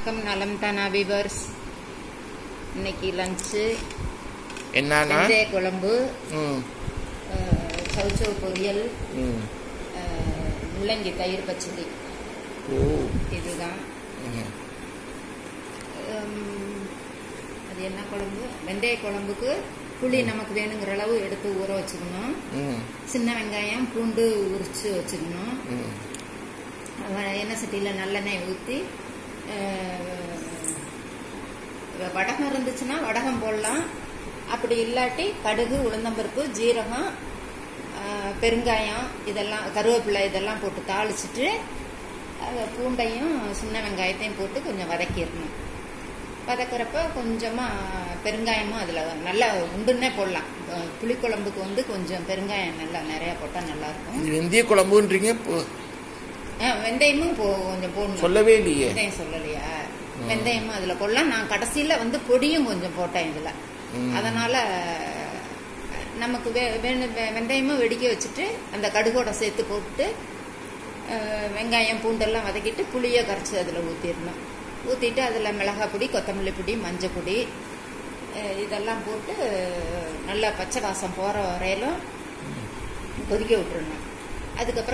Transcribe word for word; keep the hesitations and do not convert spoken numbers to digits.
வணக்கம், நலம் தானா விவர்ஸ். இன்னைக்கு லஞ்சு என்னன்னா வெந்தய குழம்பு, ம் சவுச்சவு பொரியல், ம் முள்ளங்கி தயிர் பச்சடி. ஓ இதுதான். ம் அது என்ன குழம்பு? வெந்தய குழம்புக்கு புளி நமக்கு வேணுங்கிற அளவு எடுத்து ஊற வச்சுக்கணும். சின்ன வெங்காயம் பூண்டு உரிச்சு வச்சுக்கணும். எண்ணெய் சட்டியில் நல்லெண்ணெய் ஊற்றி வடகம் இருந்துச்சுன்னா வடகம் போடலாம். அப்படி இல்லாட்டி கடுகு, உளுந்தம்பருப்பு, ஜீரகம், பெருங்காயம், இதெல்லாம் கருவேப்பிலை இதெல்லாம் போட்டு தாளிச்சிட்டு பூண்டையும் சின்ன வெங்காயத்தையும் போட்டு கொஞ்சம் வதக்கிடணும். வதக்கிறப்ப கொஞ்சமாக பெருங்காயமும் அதில் நல்லா உண்டுன்னே போடலாம். புளிக்குழம்புக்கு வந்து கொஞ்சம் பெருங்காயம் நல்லா நிறையா போட்டால் நல்லாயிருக்கும். வெந்தய குழம்புன்றீங்க, வெந்தயமும் கொஞ்சம் போடணும். சொல்லவே இல்லையே. வெந்தயம் சொல்லலையா? வெந்தயமும் அதில் போடலாம். நான் கடைசியில் வந்து பொடியும் கொஞ்சம் போட்டேன் இதில். அதனால் நமக்கு வே வேணும் வெந்தயமும் வெடிக்க வச்சுட்டு அந்த கடுகோட சேர்த்து போட்டு வெங்காயம் பூண்டெல்லாம் வதக்கிட்டு புளியை கரைச்சி அதில் ஊற்றிடணும். ஊற்றிட்டு அதில் மிளகாய் பொடி, கொத்தமல்லி பொடி, மஞ்சள் பொடி இதெல்லாம் போட்டு நல்லா பச்சை வாசம் போகிற வரையிலும் கொதிக்க விட்டுருணும். அதுக்கப்புறம்